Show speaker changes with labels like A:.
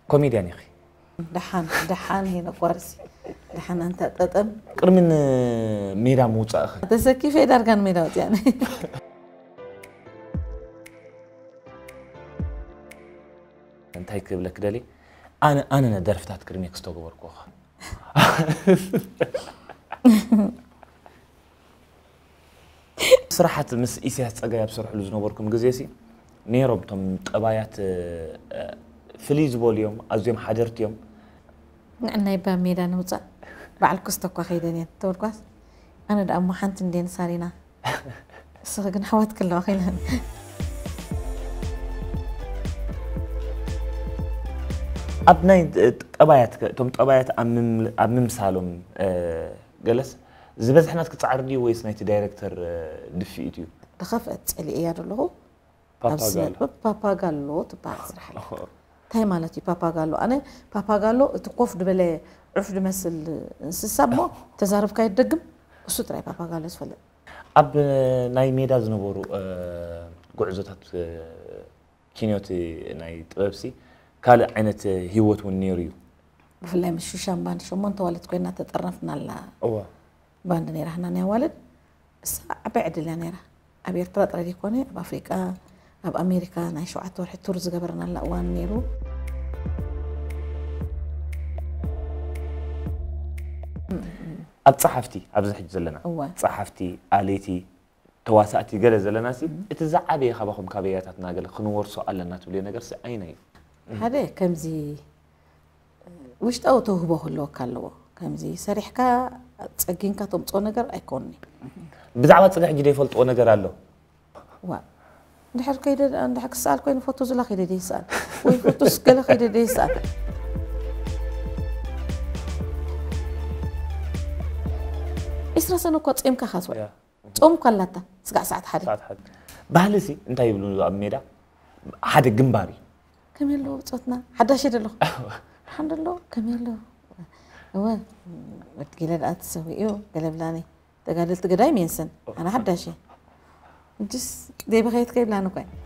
A: كوميديان يخي
B: دحان هنا قارسي دحان أنت تتم
A: قرمن ميرا موتا أخي
B: تسكي في درجان ميراوت يعني
A: أنت هيك لك دالي أنا درفتات كرميك ستوغ وركوخ صراحة مس إيسي هتسأجا بصراحة لزنا وركم جزيسي نيرو بتم طبايات فليز بوليوم أزيم حضرت يوم
B: أنا يبقى ميدان وصل بعد كستك وخيدني توركواس أنا ده أم حنتن دين سارينا سرقن حوات كله أخيلا
A: أبناي طبايات توم طبايات أمم سالم جلس زبز إحنا كتعرضي ويس نايت دايركتور دفيتيو
B: دخفت اللي إياه له
A: بابا
B: قالو تبع سرح تاي مالتي بابا قالو أنا بابا قالو تقف دبلة عفد مثل سسمو تزارب كاي دقم وسطري بابا قالو اسفل
A: أب ناي ميدا زنبورو قعزتات كينيوتي ناي طبسي قال عينت هيوت والنيريو
B: بفلاي مش شام باند شو من طوالت كوينا تطرفنا لا باند نيرا هنا نيوالد بعد اللي نيرا أبي ارتبط ردي كوني بأفريقيا أب أمريكا نعيشوا عطور حتورز قبرنا لأوان نيرو
A: أب صحفتي أبزح زلنا صحفتي آليتي تواساتي قال زلنا سي اتزعبي خباكم كابياتنا قال خنور سؤال لنا تقولي نقرس أين
B: هذا كم زي وش أو توهبه اللو كله كم زي سريحك تسجين كتوم تونجر أيكوني
A: بزعبة صدق جدي فلت ونجر له
B: نحر كيدا نحك سأل كوين فوتوز لا خيدا دي سأل وين فوتوز كلا خيدا دي سأل إسرا سنو كوت إمك خاصوي توم كلاتا سقع ساعة حد
A: بهالسي أنت يقولون أميرا حد جنباري
B: كميلو صوتنا حدا شدلو الحمد لله كميلو هو وتقيل لا تسوي إيو قلبلاني تقالت قداي مينسن أنا حدا شيء جس دي بخيت كيف لانو كاين